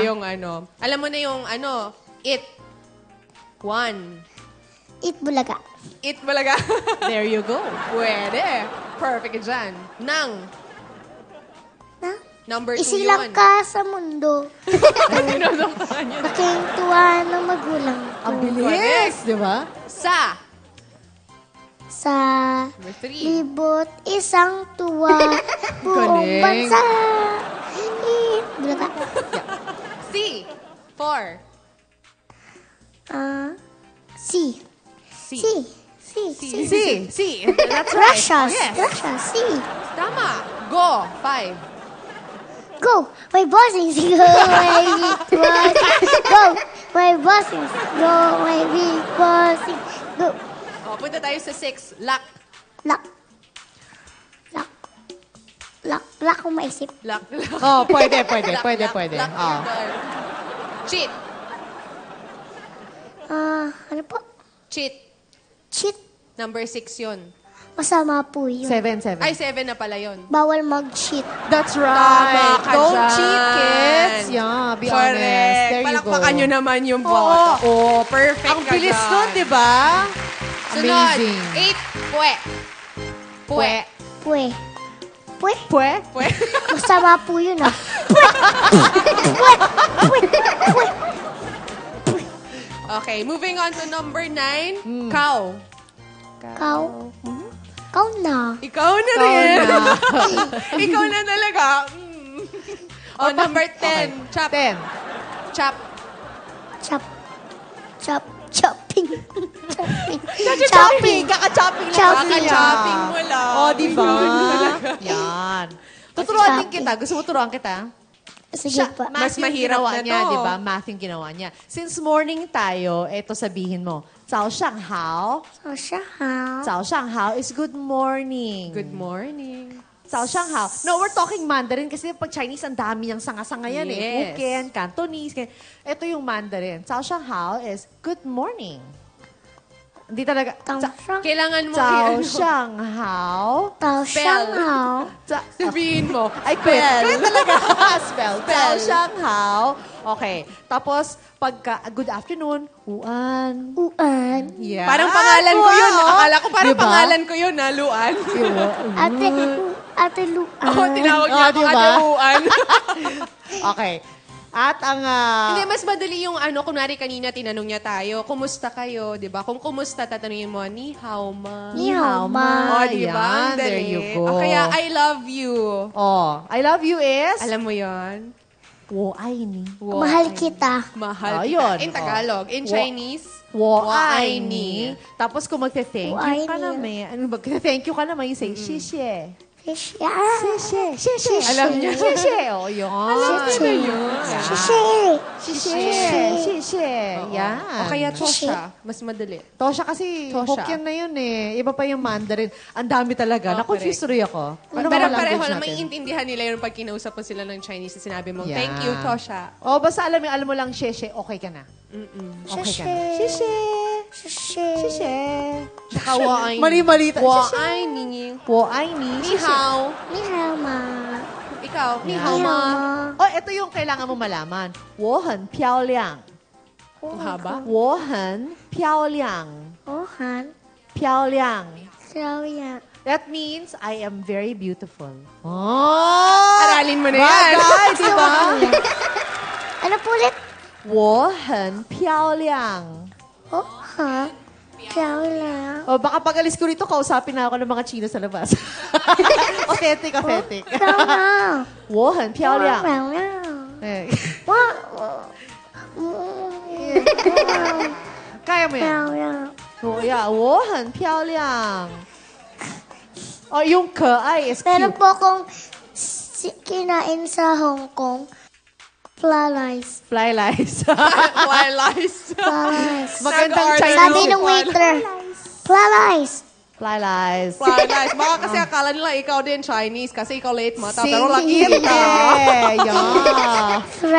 yung ano. Alam mo na yung ano, it. 1. Eat bulaga. It balaga. There you go. Pwede. Perfect ka dyan. Nang. Na? Number 2 Isilang yun. ka sa mundo. Aking tuwa ng magulang ko. Ang bilis, di ba? Sa. Sa Number 3. libot isang tuwa. Buong Galing. bansa. Eat bulaga. C. 4. C. C. C. C. C. C. That's right. Russia. Yes. Russia. C. Tama. Go. 5. Go. My bossings. Go. My big bossings. Go. My bossings. Go. My big bossings. Go. O, punta tayo sa 6. Lock. Lock. Lock. Lock. Lock kung maisip. Lock. Oh, pwede. Lock Pwede. your Oh. door. Cheat. Ano po? Cheat. Cheat. Number 6 yun. Masama po yun. 7. Ay, 7 na pala yun. Bawal mag-cheat. That's Tama right. ka Don't dyan. cheat, kids. Yeah, be honest. There you go. Palakpakan nyo naman yung bata. Oh, perfect Ang ka bilis dyan. nun, di ba? Sunod. Amazing. 8. Pwe. Pwe. Pwe. Pwe. Pwe? Pwe. Masama po yun ah. Pwe. Pwe. Pwe. Pwe. Okay, moving on to number 9. Cow. Kau. Kau na. Ikaw na rin. Ikaw na talaga. Oh, number 10. Chop. 10. Chop. Chop. Chop. Chopping. Chopping. Chopping. Kaka-chopping lang. Chopping. Kaka-chopping mo lang. Oh, di ba? Yan. Tuturuan din Chopping. kita. Gusto mo turuan kita? Sige pa. Mas mahirap ginawa na niya, to. di ba? Math yung ginawa niya. Since morning tayo, eto sabihin mo, 早上好. 早上好。 早上好 is good morning. Good morning. 早上好. No, we're talking Mandarin kasi pag Chinese, ang dami niyang sanga-sanga yan eh. Yes. Hokkien, Cantonese. Ito yung Mandarin. 早上好 is good morning. Hindi talaga. Kailangan mo 早上好. 早上好。 sabihin mo. I quit. Quit talaga. Spell. 早上好. Okay. Tapos, pagka, good afternoon, uan. Uan. Yeah. Parang pangalan ko yun. Wow. Akala ko parang Diba? pangalan ko yun, Luan. Ate. Ate Luan. Oo, tinawag niya ako diba? Ate Luan. Okay. At ang... Hindi, mas madali yung ano, kunwari kanina tinanong niya tayo, kumusta kayo, di ba? Kung kumusta, tatanungin mo, ni hao ma. Ni hao ma. O, di ba? Yan, there you go. O, kaya, I love you. Oh, I love you is... Alam mo yon? 我爱你. Mahal kita. Mahal Oh, kita. yun. In Tagalog. In Chinese, 我爱你你. Tapos kung magte-thank 我 you 爱 ka 你. naman, magte-thank you ka naman, you say, 谢谢. Fish. 谢谢. Alam niya. 谢谢. Oh, yun. Alam niya na yun. Shishir. 谢谢. Yan. O kaya Tosha. Mas madali. Tosha kasi, Tosha. Hokkien na yun eh. Iba pa yung Mandarin. Ang dami talaga. Oh, Na-confuse tuloy ako. Ano Pero ba pareho language lang, natin? maiintindihan nila yun pag kinausap mo sila ng Chinese na sinabi mo, Yan. thank you, Tosha. Oh, basta alam mo lang, sheshe, okay ka na. Okay ka na. Sheshe. Sheshe. Tsaka waay. Mali-mali. Waay ni. Waay ni. Ni hao. Ni hao ma. Ikaw, ni Ni hao Ni hao ma. ma. Oh, ito yung kailangan mo malaman. 我很漂亮. Ang haba. 我很漂亮. Ohan. 漂亮. Claudia. That means I am very beautiful. Oh! Aralin mo na yan. Bagay, di ba? Ano po ulit? 我很漂亮. Ohan. Claudia. O baka pag alis ko rito, kausapin na ako ng mga Chino sa labas. authentic. Claudia. 我很漂亮. Claudia. Eh, Kaya mo yan. Claudia. Oh, yeah, 我很漂亮. Oh, yung 可爱 is Meron cute. po akong kinain sa Hong Kong. Fly-lice. Fly lies. Wildlife. Fly-lice. Magandang Nag-order Chinese. Sabi ng waiter. Fly-lice. Fly lies. Wildlife. Baka kasi akala nila ikaw din Chinese kasi ikaw late mata. Pero laki Sige. Yeah.